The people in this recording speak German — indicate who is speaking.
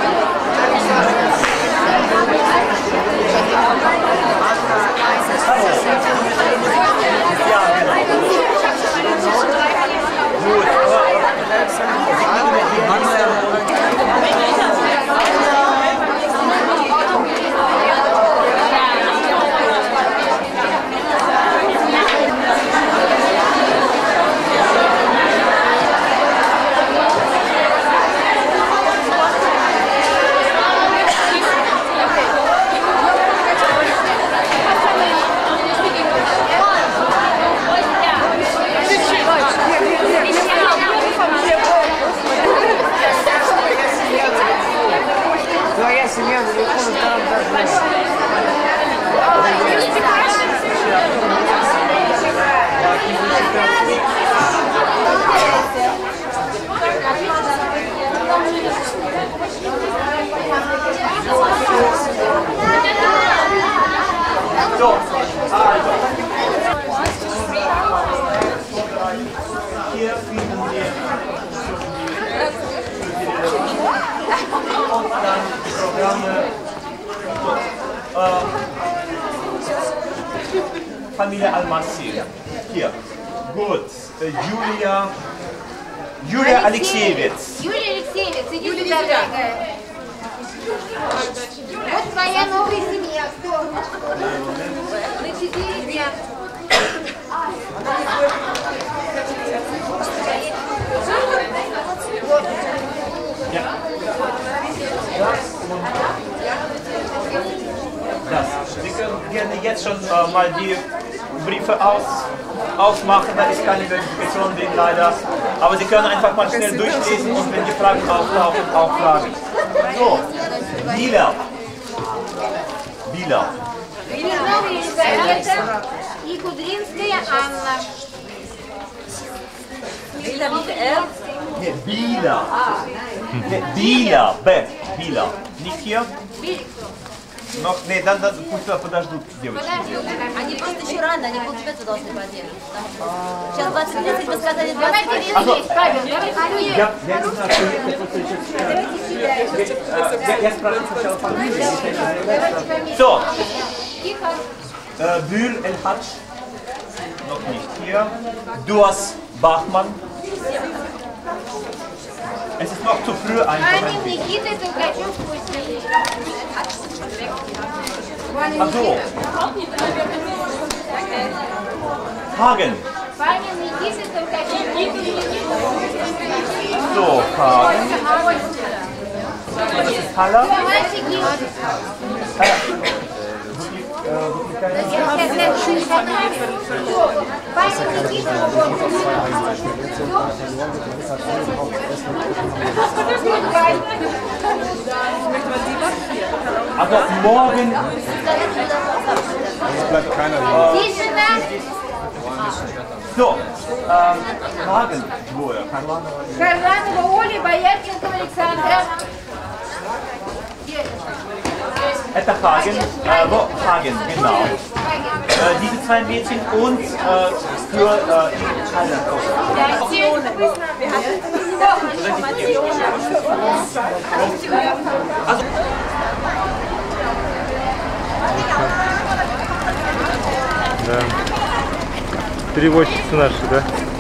Speaker 1: So, also. Hier finden wir und dann Programme. Familie Almassi. Hier. Gut. Julia Алексеевец.
Speaker 2: Юлия Алексеевец, иди сюда, дорогая. Вот твоя новая семья. Кто? На 4 дня.
Speaker 1: Das. Sie können gerne jetzt schon mal die Briefe ausmachen, da ist keine Verifikation drin leider. Aber Sie können einfach mal schnell durchlesen und wenn die Fragen auftauchen, auch fragen. So, Bila.
Speaker 2: И Кудринская Анна.
Speaker 1: Nee, Bila. Nee, Bila. Bila. Nicht hier? Но, nee, dann пусть подождут девочки.
Speaker 3: Они просто еще рано, они полчаса должны поделать. Сейчас 20:30, вы сказали 20:30.
Speaker 2: Павел, давай.
Speaker 1: Я не знаю, что я спрашиваю сначала фамилию. So. Bül El Hadj. Noch nicht hier. Duas Bachmann. Es ist noch zu früh einfach. Also. Hagen. So, Hagen. Das ist Haller. Aber morgen
Speaker 4: bleibt keiner hier.
Speaker 1: So, Hagen. Woher?
Speaker 2: Харламова Оля, Боярченкова Александра.
Speaker 1: Это Hagen, Hagen, genau. Diese zwei Mädchen und für Thailand. Also,
Speaker 4: да. Переводчицы наши, да?